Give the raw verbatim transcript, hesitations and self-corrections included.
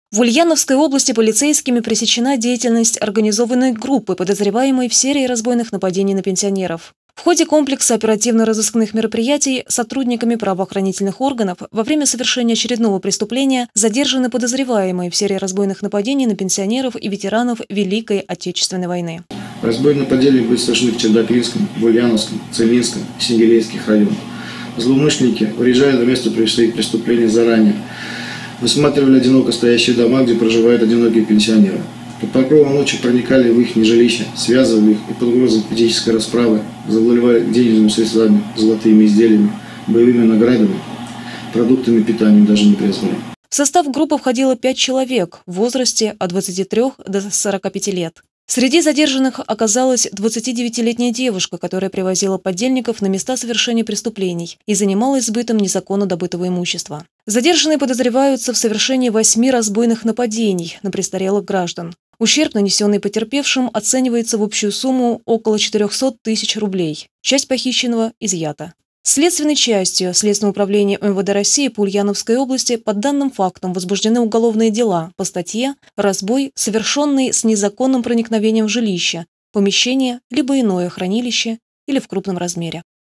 В Ульяновской области полицейскими пресечена деятельность организованной группы, подозреваемой в серии разбойных нападений на пенсионеров. В ходе комплекса оперативно-розыскных мероприятий сотрудниками правоохранительных органов во время совершения очередного преступления задержаны подозреваемые в серии разбойных нападений на пенсионеров и ветеранов Великой Отечественной войны. Разбойные нападения были совершены в Чердаклинском, в Ульяновском, Целинском и Сенгелейских районах. Злоумышленники, уезжая до места преступления заранее, высматривали одиноко стоящие дома, где проживают одинокие пенсионеры. Под покровом ночи проникали в их нежилища, связывали их и под угрозой физической расправы завладевали денежными средствами, золотыми изделиями, боевыми наградами, продуктами питания даже не презрели. В состав группы входило пять человек в возрасте от двадцати трёх до сорока пяти лет. Среди задержанных оказалась двадцатидевятилетняя девушка, которая привозила подельников на места совершения преступлений и занималась сбытом незаконно добытого имущества. Задержанные подозреваются в совершении восьми разбойных нападений на престарелых граждан. Ущерб, нанесенный потерпевшим, оценивается в общую сумму около четырёхсот тысяч рублей. Часть похищенного изъята. Следственной частью Следственного управления эм вэ дэ России по Ульяновской области по данным фактам возбуждены уголовные дела по статье «Разбой, совершенный с незаконным проникновением в жилище, помещение либо иное хранилище или в крупном размере».